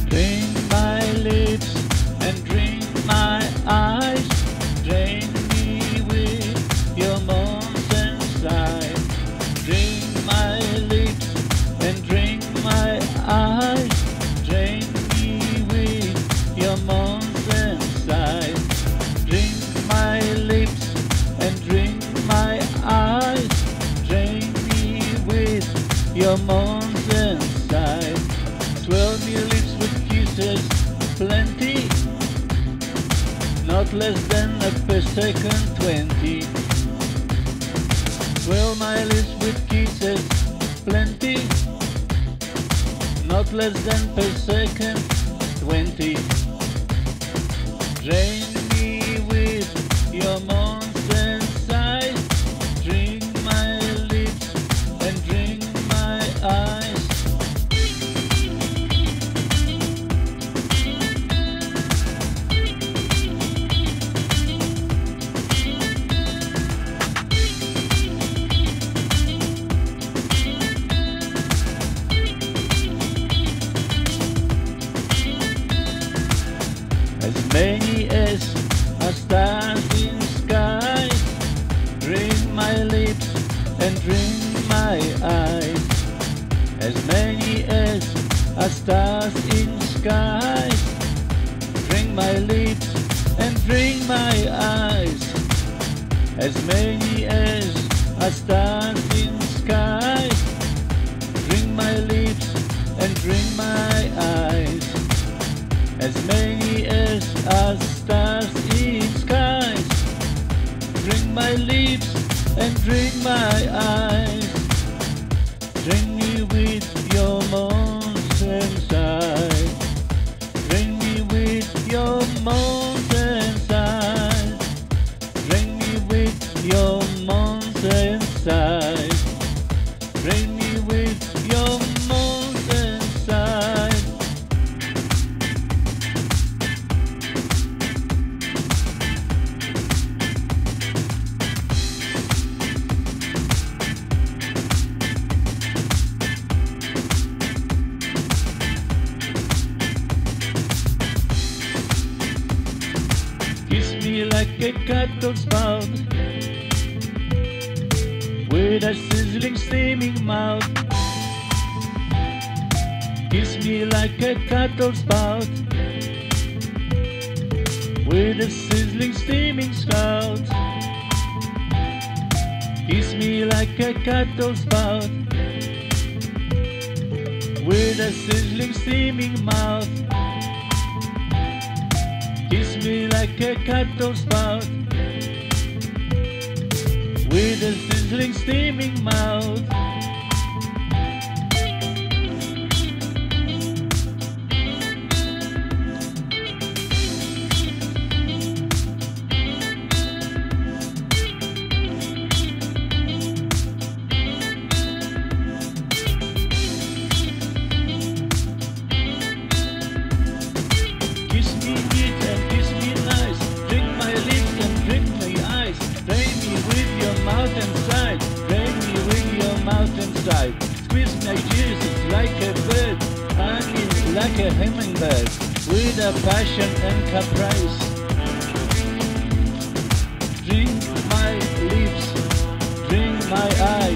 Drink my lips and drink my eyes. Drain me with your moans and sighs. Drink my lips and drink my eyes. Drain me with your moans and sighs. Drink my lips and drink my eyes. Drain me with your moans and sighs. Swell me lips with kisses, plenty, not less than a per second 20. Swell my lips with kisses, plenty, not less than per second 20. Drain me with your moans and sighs. Drink my lips and drink my eyes. As many as are stars in skies, drink my lips and drink my eyes. As many as are stars in skies, drink my lips and drink my eyes. As many as are stars in skies, drink my lips and drink my eyes. As many as are stars in skies, drink my lips and drink my eyes. Drink me with your moans and sighs. Drink me with your moans and sighs. Drink me with your moans and sighs. Drink me with your moans and sighs. Kiss me like a cattle's mouth, with a sizzling, steaming mouth. Kiss me like a cattle's mouth, with a sizzling, steaming spout. Kiss me like a cattle's mouth, with a sizzling, steaming mouth. Kiss me like a cattle's mouth, with a sizzling, steaming mouth. Kiss me neat and kiss me nice. Drink my lips and drink my eyes. Drain me with your mouth inside. Drain me with your mouth inside. Squeeze my juices like a bird, hanging like a hummingbird, with a passion and caprice. Drink my lips, drink my eyes.